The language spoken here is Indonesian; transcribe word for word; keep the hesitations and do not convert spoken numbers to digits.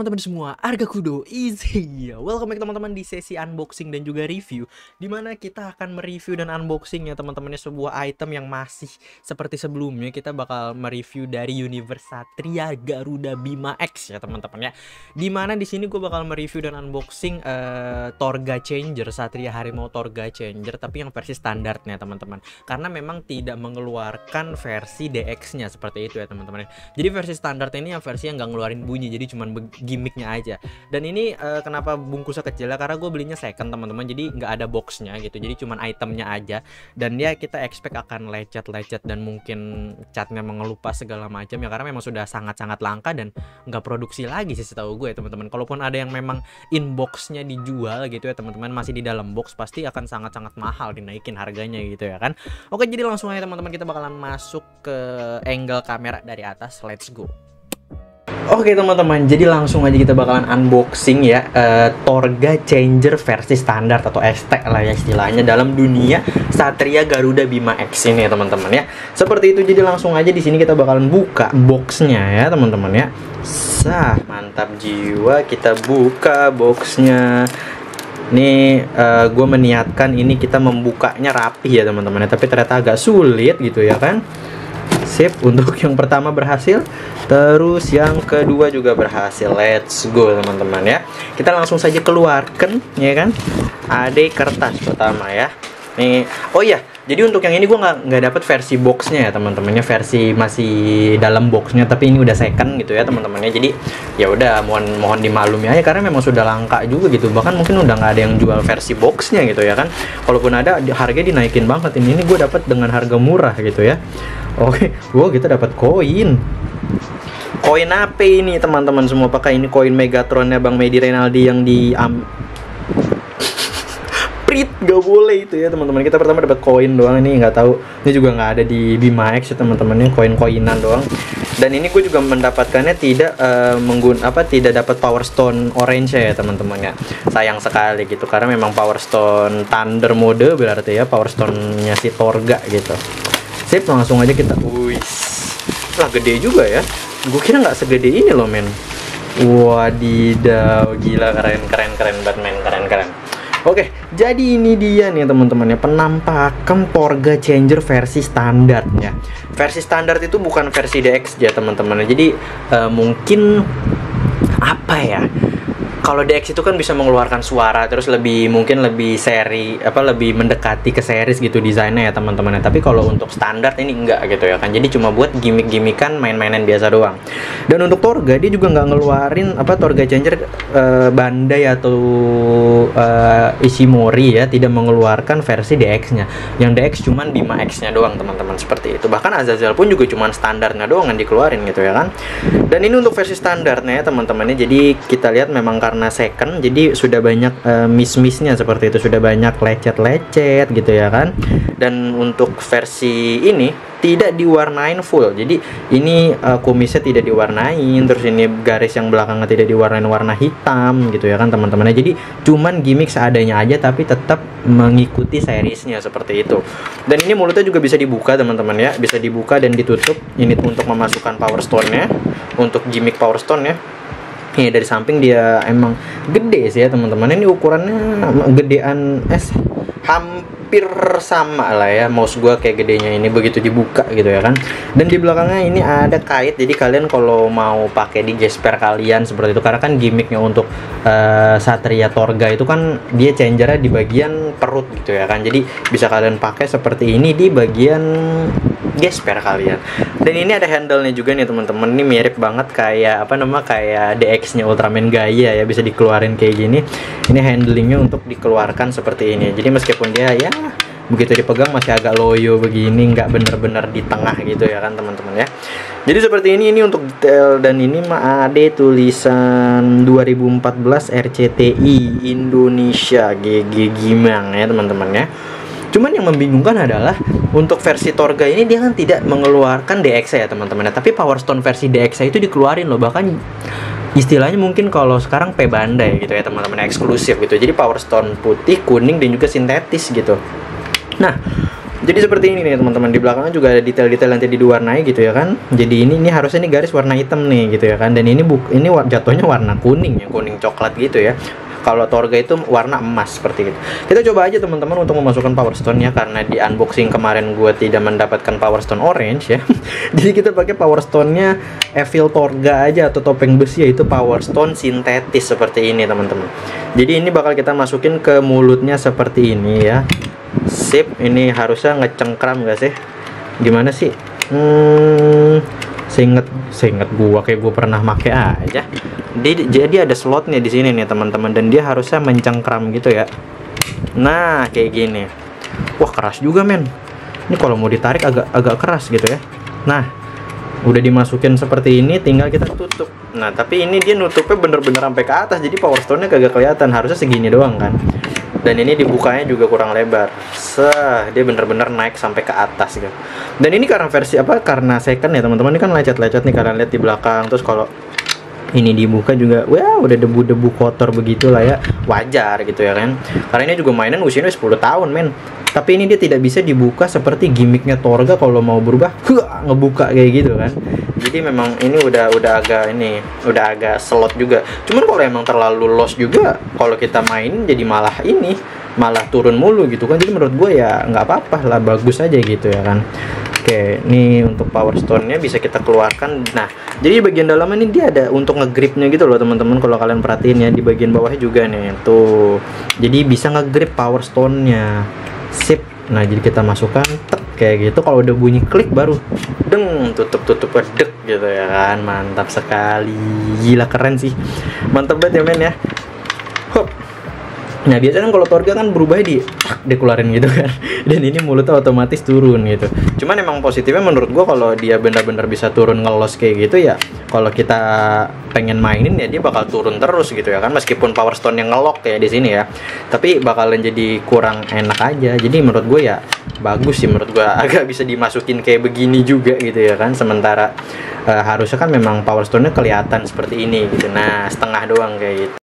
teman-teman semua, Arga Kudo easy. Welcome back teman-teman di sesi unboxing dan juga review, dimana kita akan mereview dan unboxing ya teman-temannya sebuah item yang masih seperti sebelumnya. Kita bakal mereview dari universe Satria Garuda Bima X ya teman-teman ya. Dimana di sini gue bakal mereview dan unboxing uh, Torga Changer, Satria Harimau Torga Changer, tapi yang versi standarnya teman-teman. Karena memang tidak mengeluarkan versi D X-nya seperti itu ya teman-teman. Jadi versi standar ini yang versi yang nggak ngeluarin bunyi, jadi cuman gimmicknya aja. Dan ini uh, kenapa bungkusnya kecil ya, karena gue belinya second teman-teman, jadi nggak ada boxnya gitu, jadi cuman itemnya aja. Dan ya kita expect akan lecet-lecet dan mungkin catnya mengelupas segala macam ya, karena memang sudah sangat-sangat langka dan nggak produksi lagi sih setahu gue ya teman-teman. Kalaupun ada yang memang inboxnya dijual gitu ya teman-teman, masih di dalam box, pasti akan sangat-sangat mahal dinaikin harganya gitu ya kan. Oke, jadi langsung aja teman-teman, kita bakalan masuk ke angle kamera dari atas. Let's go. Oke teman-teman, jadi langsung aja kita bakalan unboxing ya uh, Torga Changer versi standar atau S T lah ya istilahnya dalam dunia Satria Garuda Bima X ini ya teman-teman ya. Seperti itu, jadi langsung aja di sini kita bakalan buka boxnya ya teman-teman ya. Sah, mantap jiwa, kita buka boxnya. Ini uh, gue meniatkan ini kita membukanya rapi ya teman-teman ya, tapi ternyata agak sulit gitu ya kan. Sip, untuk yang pertama berhasil, terus yang kedua juga berhasil. Let's go teman-teman ya. Kita langsung saja keluarkan ya kan. Ada kertas pertama ya. Nih, oh iya, jadi untuk yang ini gue nggak nggak dapat versi boxnya ya teman-temannya, versi masih dalam boxnya, tapi ini udah second gitu ya teman-temannya. Jadi ya udah, mohon mohon dimaklumi aja karena memang sudah langka juga gitu. Bahkan mungkin udah nggak ada yang jual versi boxnya gitu ya kan. Kalaupun ada, harganya dinaikin banget. Ini ini gue dapat dengan harga murah gitu ya. Oke, wow, kita dapat koin. Koin apa ini teman-teman semua? Apakah ini koin Megatronnya Bang Medi Renaldi yang di um, prit? Gak boleh itu ya teman-teman. Kita pertama dapat koin doang, ini nggak tahu. Ini juga nggak ada di Bima X ya teman-teman. Ini koin-koinan doang. Dan ini gue juga mendapatkannya tidak uh, menggun apa tidak dapat Power Stone orange ya teman-teman ya. Sayang sekali gitu, karena memang Power Stone Thunder mode berarti ya, Power Stone-nya si Torga gitu. Sip, langsung aja kita. Wih, lah gede juga ya. Gue kira nggak segede ini loh men. Wadidaw, gila, keren keren keren Batman, keren keren. Oke, jadi ini dia nih teman-teman ya, penampakan Torga Changer versi standarnya. Versi standar itu bukan versi D X ya teman-teman. Jadi uh, mungkin apa ya? Kalau D X itu kan bisa mengeluarkan suara, terus lebih mungkin lebih seri apa lebih mendekati ke series gitu desainnya ya teman-teman. Tapi kalau untuk standar ini enggak gitu ya kan. Jadi cuma buat gimmick-gimmickan, main-mainan biasa doang. Dan untuk Torga dia juga nggak ngeluarin apa Torga Changer uh, Bandai atau uh, Ishimori ya, tidak mengeluarkan versi D X-nya. Yang D X cuman Bima X-nya doang teman-teman, seperti itu. Bahkan Azazel pun juga cuman standarnya doang yang dikeluarin gitu ya kan. Dan ini untuk versi standarnya ya teman-teman. Jadi kita lihat memang karena karena second, jadi sudah banyak uh, miss-missnya seperti itu, sudah banyak lecet-lecet gitu ya kan. Dan untuk versi ini tidak diwarnain full, jadi ini uh, kumisnya tidak diwarnain, terus ini garis yang belakangnya tidak diwarnain warna hitam gitu ya kan teman-teman. Jadi cuman gimmick seadanya aja, tapi tetap mengikuti seriesnya seperti itu. Dan ini mulutnya juga bisa dibuka teman-teman ya, bisa dibuka dan ditutup. Ini untuk memasukkan Power Stone-nya, untuk gimmick Power Stone-nya. Nih dari samping dia emang gede sih ya teman-teman. Ini ukurannya gedean es hampir sama lah ya, mouse gua kayak gedenya ini begitu dibuka gitu ya kan. Dan di belakangnya ini ada kait, jadi kalian kalau mau pakai di gesper kalian seperti itu, karena kan gimmicknya untuk uh, Satria Torga itu kan dia changernya di bagian perut gitu ya kan. Jadi bisa kalian pakai seperti ini di bagian gesper kalian. Dan ini ada handle-nya juga nih teman-teman. Ini mirip banget kayak apa nama kayak D X-nya Ultraman Gaia ya, bisa dikeluarin kayak gini. Ini handlingnya untuk dikeluarkan seperti ini. Jadi meskipun dia ya begitu dipegang masih agak loyo begini, nggak bener-bener di tengah gitu ya kan teman-teman ya. Jadi seperti ini ini untuk detail. Dan ini mah ada tulisan dua ribu empat belas R C T I Indonesia G G Gimang ya teman-teman ya. Cuman yang membingungkan adalah untuk versi Torga ini dia kan tidak mengeluarkan D X ya teman-teman, tapi Power Stone versi D X itu dikeluarin loh. Bahkan istilahnya mungkin kalau sekarang P Bandai gitu ya teman-teman, eksklusif gitu. Jadi Power Stone putih, kuning, dan juga sintetis gitu. Nah, Jadi seperti ini nih teman-teman, di belakangnya juga ada detail-detail yang tadi diwarnai gitu ya kan. Jadi ini ini harusnya ini garis warna hitam nih gitu ya kan. Dan ini buk ini jatuhnya warna kuning ya, kuning coklat gitu ya. Kalau Torga itu warna emas seperti itu. Kita coba aja teman-teman untuk memasukkan Power Stone-nya, karena di unboxing kemarin gue tidak mendapatkan Power Stone orange ya. Jadi kita pakai Power Stone-nya Evil Torga aja atau topeng besi, yaitu Power Stone sintetis seperti ini teman-teman. Jadi ini bakal kita masukin ke mulutnya seperti ini ya. Sip, ini harusnya ngecengkram gak sih? Gimana sih? Hmm, seinget seinget gua kayak gua pernah make aja. Jadi, jadi ada slotnya di sini nih teman-teman, dan dia harusnya mencengkram gitu ya. Nah, kayak gini. Wah, keras juga men. Ini kalau mau ditarik agak agak keras gitu ya. Nah, udah dimasukin seperti ini, tinggal kita tutup. Nah, tapi ini dia nutupnya bener-bener sampai ke atas, jadi Power Stone-nya kagak kelihatan. Harusnya segini doang kan. Dan ini dibukanya juga kurang lebar. Seh, dia bener-bener naik sampai ke atas gitu. Dan ini karena versi apa? Karena second ya teman-teman. Ini kan lecet-lecet nih, kalian lihat di belakang. Terus kalau ini dibuka juga, wah udah debu-debu kotor begitulah ya. Wajar gitu ya kan. Karena ini juga mainan usianya sepuluh tahun men. Tapi ini dia tidak bisa dibuka seperti gimmicknya Torga, kalau mau berubah huah, ngebuka kayak gitu kan. Jadi memang ini udah udah agak ini udah agak slot juga. Cuman kalau emang terlalu lost juga, kalau kita main jadi malah ini malah turun mulu gitu kan. Jadi menurut gue ya nggak apa-apa lah, bagus aja gitu ya kan. Oke, ini untuk Power Stone-nya bisa kita keluarkan. Nah, jadi bagian dalam ini dia ada untuk ngegripnya gitu loh teman-teman. Kalau kalian perhatiin ya, di bagian bawahnya juga nih tuh. Jadi bisa ngegrip Power Stone-nya. Sip. Nah, jadi kita masukkan tek, kayak gitu. Kalau udah bunyi klik baru deng, tutup-tutup pedek gitu ya kan. Mantap sekali. Gila keren sih. Mantap banget ya men ya. Hop. Nah, biasanya kan kalau Torga kan berubah di dikeluarin gitu kan. Dan ini mulutnya otomatis turun gitu. Cuman emang positifnya menurut gua kalau dia benar-benar bisa turun ngelos kayak gitu ya. Kalau kita pengen mainin ya dia bakal turun terus gitu ya kan. Meskipun Power Stone yang ngelok kayak di sini ya. Tapi bakalan jadi kurang enak aja. Jadi menurut gua ya bagus sih menurut gua, agak bisa dimasukin kayak begini juga gitu ya kan. Sementara uh, harusnya kan memang Power Stone-nya kelihatan seperti ini gitu. Nah, setengah doang kayak gitu.